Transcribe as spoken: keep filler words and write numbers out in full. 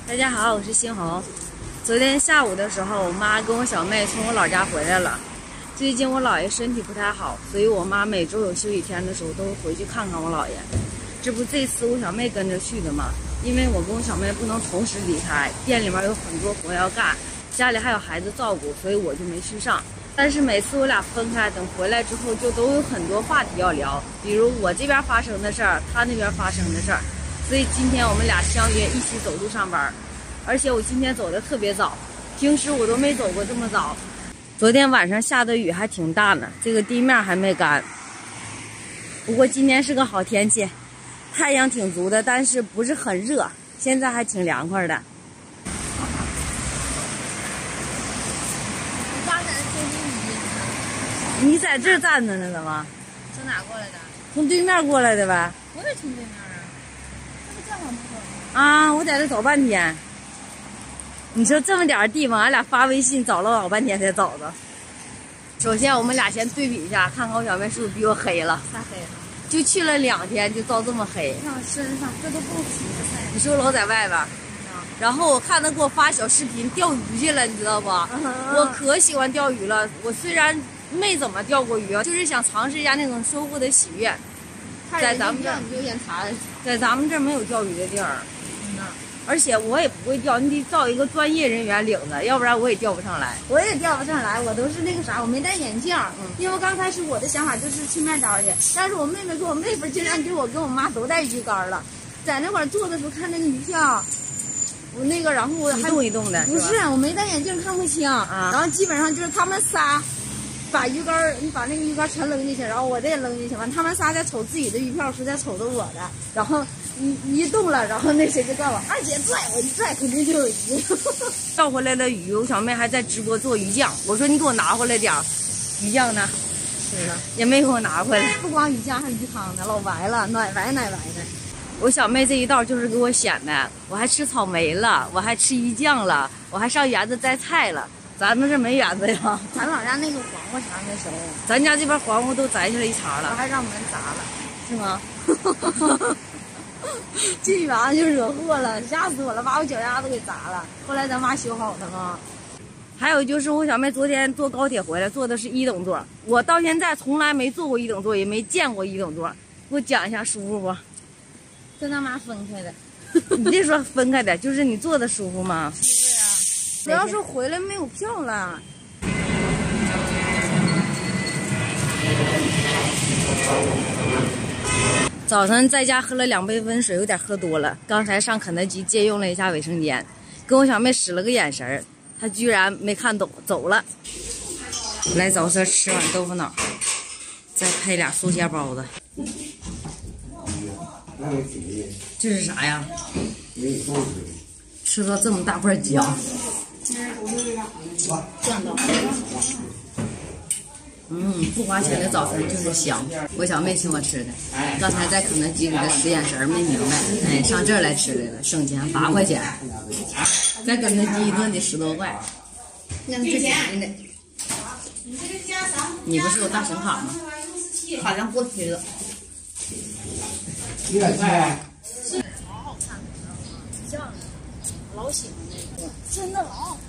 大家好，我是新红。昨天下午的时候，我妈跟我小妹从我老家回来了。最近我姥爷身体不太好，所以我妈每周有休息天的时候都会回去看看我姥爷。这不这次我小妹跟着去的嘛，因为我跟我小妹不能同时离开，店里面有很多活要干，家里还有孩子照顾，所以我就没去上。但是每次我俩分开，等回来之后，就都有很多话题要聊，比如我这边发生的事儿，她那边发生的事儿。所以今天我们俩相约一起走路上班，而且我今天走的特别早，平时我都没走过这么早。昨天晚上下的雨还挺大呢，这个地面还没干。不过今天是个好天气，太阳挺足的，但是不是很热，现在还挺凉快的。 我爸在那接雨。 你在这儿站着呢，怎么？ 从哪过来的？ 从对面过来的呗。 我也从对面啊。这不正好不走吗？ 啊，我在这找半天。你说这么点地方，俺俩发微信找了老半天才找着。首先我们俩先对比一下，看看我小妹是不是比我黑了。 啥黑了？ 就去了两天就照这么黑。 看我身上，这都不洗的菜。 你说老在外边，然后我看他给我发小视频钓鱼去了，你知道不？我可喜欢钓鱼了。我虽然没怎么钓过鱼，就是想尝试一下那种收获的喜悦。在咱们这儿你就眼馋， 在咱们这儿没有钓鱼的地儿。 嗯呐。 而且我也不会钓，你得找一个专业人员领着，要不然我也钓不上来。 我也钓不上来，我都是那个啥，我没戴眼镜。嗯。因为刚开始我的想法就是去卖刀去，但是我妹妹跟我妹夫竟然给我跟我妈都带鱼竿了，在那块儿坐的时候看那个鱼票，我那个然后我还一动一动的。 不是，我没戴眼镜看不清啊。然后基本上就是他们仨。把鱼竿，你把那个鱼竿全扔进去，然后我这也扔进去，完他们仨在瞅自己的鱼票，是在瞅着我的，然后一一动了，然后那谁就告诉我二姐拽，我一拽肯定就有鱼。 钓回来的鱼，我小妹还在直播做鱼酱，我说你给我拿回来点儿，鱼酱呢？ 是了， 也没给我拿回来。 不光鱼酱，还有鱼汤呢，老白了，奶白奶白的。 我小妹这一道就是给我显摆，我还吃草莓了，我还吃鱼酱了，我还上园子摘菜了。咱们这没园子呀， 咱老家那个黄瓜啥没熟， 咱家这边黄瓜都摘下来一茬了， 我还让门砸了， 是吗？ 进园就惹祸了，吓死我了，把我脚丫子给砸了。后来咱妈修好的嘛。 还有就是我小妹昨天坐高铁回来，坐的是一等座，我到现在从来没坐过一等座，也没见过一等座，给我讲一下舒服不？ 跟他妈分开的。 你别说分开的，就是你坐的舒服吗？ 是啊。主要是回来没有票了。 早晨在家喝了两杯温水，有点喝多了。刚才上肯德基借用了一下卫生间，跟我小妹使了个眼神，她居然没看懂，走了。来早餐吃碗豆腐脑，再配俩酥馅包子。这是啥呀？吃到这么大块姜。 赚到。 嗯，不花钱的早餐就是香。我小妹请我吃的，刚才在肯德基给她使眼神没明白，哎，上这儿来吃来了，省钱八块钱，在肯德基一顿得十多块。 那是最便宜的。 你不是有大神卡吗？ 好像过期了。 一百块。 是好好看的，像老喜欢那个，真的老好看。